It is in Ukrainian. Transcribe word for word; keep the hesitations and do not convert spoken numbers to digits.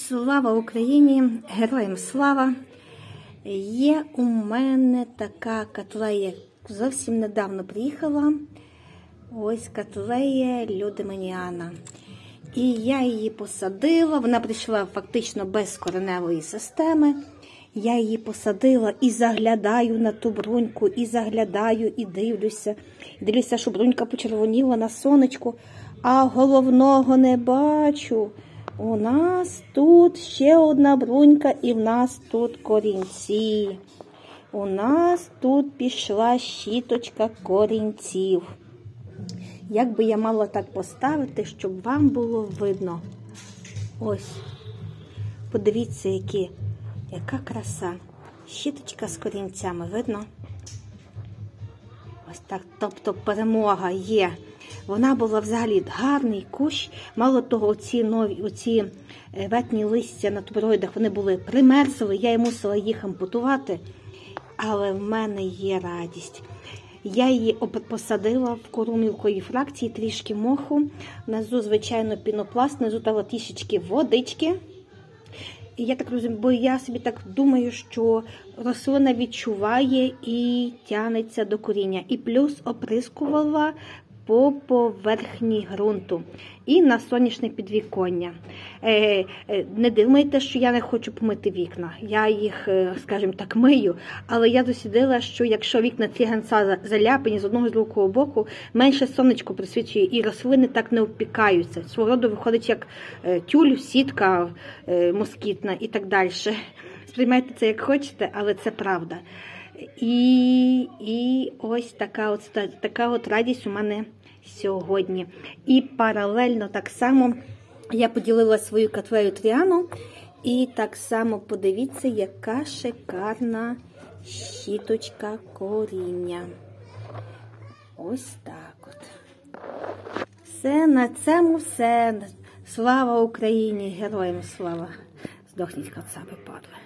Слава Україні! Героям слава! Є у мене така котлея, зовсім недавно приїхала. Ось котлея Людминіана. І я її посадила, вона прийшла фактично без кореневої системи. Я її посадила і заглядаю на ту бруньку, і заглядаю, і дивлюся. І дивлюся, що брунька почервоніла на сонечку, а головного не бачу. У нас тут ще одна брунька, і в нас тут корінці. У нас тут пішла щіточка корінців. Як би я мала так поставити, щоб вам було видно? Ось, подивіться, які, яка краса. Щіточка з корінцями, видно? Ось так, тобто перемога є. Вона була взагалі гарний кущ. Мало того, оці нові, оці ветні листя на тубероїдах, вони були примерзли, я й мусила їх ампутувати. Але в мене є радість. Я її посадила в кору мілкої фракції, трішки моху, внизу, звичайно, пінопласт, внизу дала трішечки водички. І я так розумію, бо я собі так думаю, що рослина відчуває і тягнеться до коріння. І плюс оприскувала по поверхні ґрунту і на сонячне підвіконня. Е, е, не думайте, що я не хочу помити вікна. Я їх, скажімо так, мию, але я дослідила, що якщо вікна фіганса заляпані з одного і з другого боку, менше сонечко присвічує і рослини так не обпікаються. Свого роду виходить як тюль, сітка е, москітна і так далі. Сприймайте це як хочете, але це правда. І, і ось така от, така от радість у мене сьогодні. І паралельно так само я поділила свою котлею Тріану. І так само подивіться, яка шикарна щіточка коріння. Ось так от. Все, на цьому все. Слава Україні! Героям слава! Здохніть, кацапи, падли.